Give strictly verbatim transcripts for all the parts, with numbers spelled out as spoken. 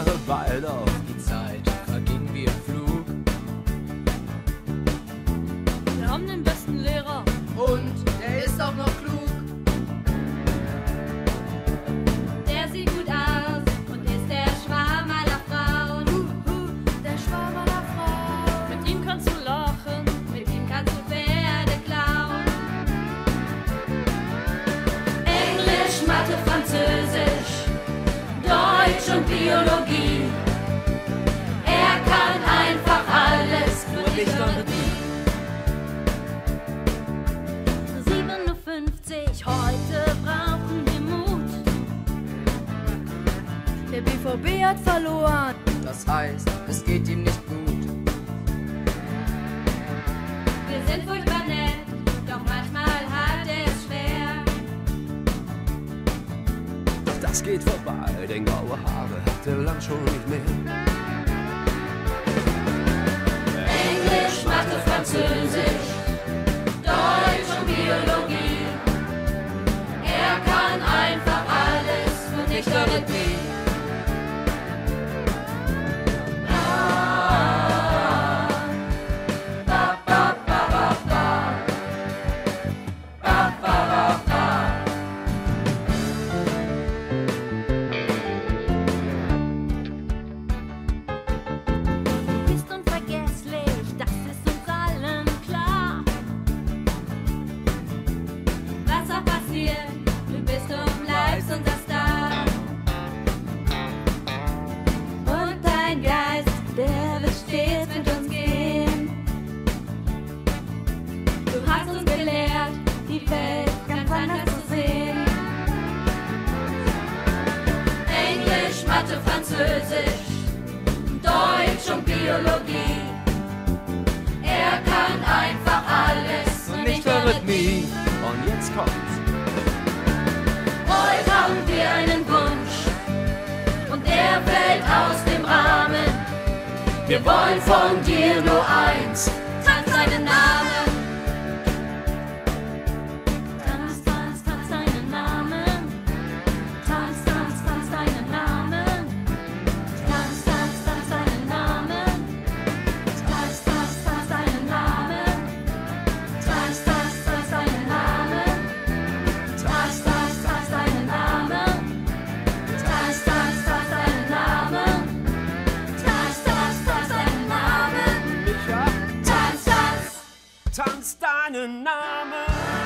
Jahre bald auf. Die Zeit verging wie im Flug. Wir haben den besten Lehrer. Und der ist auch noch klug. Der sieht gut aus und ist der Schwarm aller Frauen. Uh, uh, der Schwarm aller Frauen. Mit ihm kannst du lachen, Mit ihm kannst du Pferde klauen. Englisch, Mathe, Französisch, Deutsch und Biologie. Er kann einfach alles, nur nicht Theorie. sieben Uhr fünfzig, heute brauchen wir Mut. Der B V B hat verloren. Das heißt, es geht ihm nicht gut. Wir sind furchtbar nett, doch manchmal hat er es schwer. Das geht vorbei, denn graue Haare hat er lang schon nicht mehr. Englisch, Mathe, Französisch, Deutsch und Biologie. Er kann einfach alles, nur nicht Theorie. Du bist unvergesslich, das ist uns allen klar. Was auch passiert, du bist und bleibst unser Star. Und dein Geist, der wird stets mit uns gehen. Du hast uns gelehrt, die Welt ganz anders zu sehen. Englisch, Mathe, Französisch, Deutsch und Biologie. Er kann einfach alles und nicht Eurythmie. Und jetzt kommt's. Heute haben wir einen Wunsch und der fällt aus dem Rahmen. Wir wollen von dir nur eins, tanz deinen Namen. Tanz, tanz, tanz deinen Namen. Tanz, tanz, tanz deinen Namen. Tanz, tanz, tanz deinen Namen. Tanz, tanz, tanz deinen Namen. Tanz, tanz, tanz deinen Namen. Tanz, tanz, tanz deinen Namen. Tanz, tanz, tanz deinen Namen. Tanz, tanz, tanz deinen Namen. Micha, Tanz, tanz. tanz deinen Namen.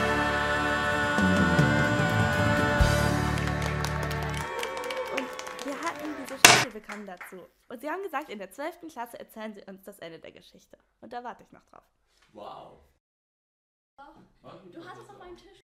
Und wir hatten diese Staffelbekannten dazu. Und sie haben gesagt, in der zwölften Klasse erzählen sie uns das Ende der Geschichte. Und da warte ich noch drauf. Wow. Du hattest auf meinem Tisch